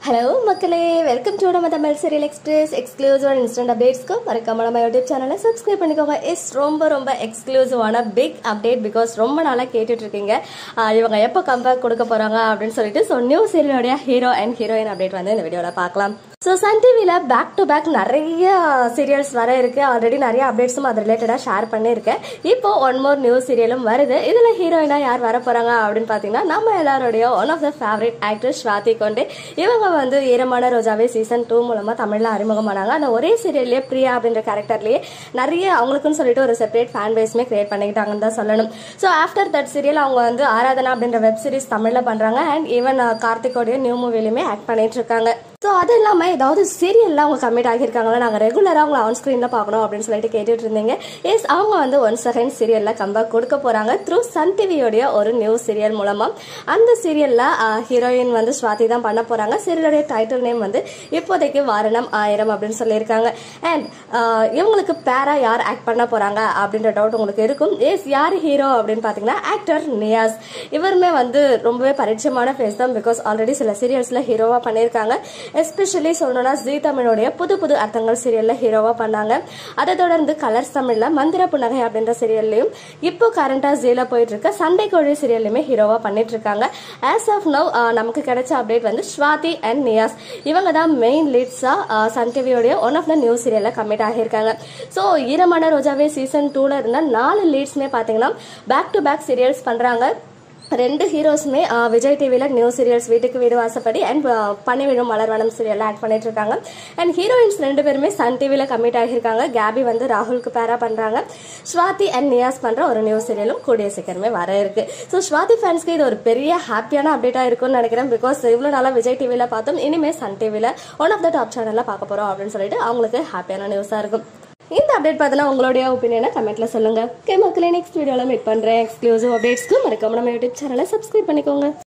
Hello மக்களே, welcome to நம்ம Tamil serial express exclusive and instant அப்டேட்ஸ்க்கு மறக்காம நம்ம யூடியூப் சேனலை சப்ஸ்கிரைப் பண்ணிக்கோங்க. இஸ் ரொம்ப எக்ஸ்க்ளூசிவான பிக் அப்டேட் பிகாஸ் ரொம்ப நாளா கேட்டுட்டு இருக்கீங்க இவங்க எப்போ கம்பேக் கொடுக்க போறாங்க அப்படின்னு சொல்லிட்டு. ஸோ நியூ சீரியலோடைய ஹீரோ அண்ட் ஹீரோயின் அப்டேட் வந்து இந்த வீடியோவில் பார்க்கலாம். ஸோ சன் டிவியில் பேக் டு பேக் நிறைய சீரியல்ஸ் வர இருக்கு. ஆல்ரெடி நிறைய அப்டேட்ஸும் அது ரிலேட்டடாக ஷேர் பண்ணியிருக்கேன். இப்போ ஒன் மோர் நியூ சீரியலும் வருது. இதில் ஹீரோயினா யார் வர போறாங்க அப்படின்னு பார்த்தீங்கன்னா நம்ம எல்லாருடைய one of the favourite actress Swathi Konde. இவங்க வந்து ஈரமான ரோஜாவே சீசன் 2 மூலமா தமிழ்ல அறிமுகமானாங்க. அந்த ஒரே சீரியல்லே பிரியா அப்படின்ற கேரக்டர்லயே நிறைய அவங்களுக்குன்னு சொல்லிட்டு ஒரு செப்பரேட் ஃபேன் பேஸ்மே கிரியேட் பண்ணிக்கிட்டாங்கன்னு தான் சொல்லணும். ஸோ ஆஃப்டர் தட் சீரியல் அவங்க வந்து ஆராதனா அப்படின்ற வெப் சீரிஸ் தமிழ்ல பண்றாங்க. அண்ட் ஈவன் கார்த்திகோடைய நியூ மூவிலுமே ஆக்ட் பண்ணிட்டு இருக்காங்க. ஸோ அது இல்லாமல் ஏதாவது சீரியல்லாம் அவங்க கமிட் ஆகியிருக்காங்களா, நாங்கள் ரெகுலராக அவங்கள ஆன் ஸ்க்ரீனில் பார்க்கணும் அப்படின்னு சொல்லிட்டு கேட்டுட்டு இருந்தீங்க. எஸ், அவங்க வந்து ஒன் செகண்ட் சீரியலில் கம்பேக் கொடுக்க போகிறாங்க த்ரூ சன் டிவியோடைய ஒரு நியூ சீரியல் மூலமாக. அந்த சீரியலில் ஹீரோயின் வந்து ஸ்வாதி தான் பண்ண போகிறாங்க. சீரியலுடைய டைட்டில் நேம் வந்து இப்போதைக்கு வாரணம் 1000 அப்படின்னு சொல்லியிருக்காங்க. அண்ட் இவங்களுக்கு பேரா யார் ஆக்ட் பண்ண போகிறாங்க அப்படின்ற டவுட் உங்களுக்கு இருக்கும். எஸ், யார் ஹீரோ அப்படின்னு பார்த்தீங்கன்னா ஆக்டர் நியாஸ். இவருமே வந்து ரொம்பவே பரிச்சயமான ஃபேஸ் தான் பிகாஸ் ஆல்ரெடி சில சீரியல்ஸில் ஹீரோவாக பண்ணியிருக்காங்க. எஸ்பெஷலி சொல்லணும்னா ஜீ தமிழோடைய புது அர்த்தங்கள் சீரியல்ல ஹீரோவா பண்ணாங்க. அதை தொடர்ந்து கலர்ஸ் தமிழ்ல மந்திர புன்னகை அப்படின்ற சீரியல்லையும் இப்போ கரண்டா ஜீல போயிட்டு இருக்க சண்டை கோழி சீரியல்லையுமே ஹீரோவா பண்ணிட்டு இருக்காங்க. ஆஸ் ஆஃப் நவ் நமக்கு கிடைச்ச அப்டேட் வந்து ஸ்வாதி அண்ட் நியாஸ் இவங்க தான் மெயின் லீட்ஸா சன் டிவியோடைய ஒன் ஆஃப் த நியூ சீரியல்ல கமிட் ஆகியிருக்காங்க. ஸோ ஈரமான ரோஜாவே சீசன் 2ல இருந்த 4 லீட்ஸ்மே பாத்தீங்கன்னா பேக் டு பேக் சீரியல்ஸ் பண்றாங்க. 2 ஹீரோஸ்மே விஜய் டிவியில நியூ சீரியல்ஸ் வீட்டுக்கு வீடு வாசப்படி அண்ட் பனிவிழும் மலர்வனம் சீரியல்ல ஆக்ட் பண்ணிட்டு இருக்காங்க. அண்ட் ஹீரோயின்ஸ் 2 பேருமே சன் டிவியில கமிட் ஆகியிருக்காங்க. கேபி வந்து ராகுலுக்கு பேரா பண்றாங்க. ஸ்வாதி அண்ட் நியாஸ் பண்ற ஒரு நியூ சீரியலும் கூடிய சீக்கிரமே வர இருக்கு. ஸோ ஸ்வாதி ஃபேன்ஸ்க்கு இது ஒரு பெரிய ஹாப்பியான அப்டேட்டா இருக்கும்னு நினைக்கிறேன். பிகாஸ் இவ்வளவு நாளா விஜய் டிவியில பார்த்தோம், இனிமே சன் டிவியில ஒன் ஆஃப் த டாப் சேனல்ல பார்க்க போறோம் அப்படின்னு சொல்லிட்டு அவங்களுக்கு ஹாப்பியான நியூஸா இருக்கும். இந்த அப்டேட் பார்த்தா உங்களுடைய ஒப்பீனியனை கமெண்ட்ல சொல்லுங்க. ஓகே மக்களே, நெக்ஸ்ட் வீடியோல மீட் பண்றேன். எக்ஸ்க்ளூசிவ் அப்டேட்ஸ்க்கு மறக்காம நம்ம யூடியூப் சேனலை சப்ஸ்கிரைப் பண்ணிக்கோங்க.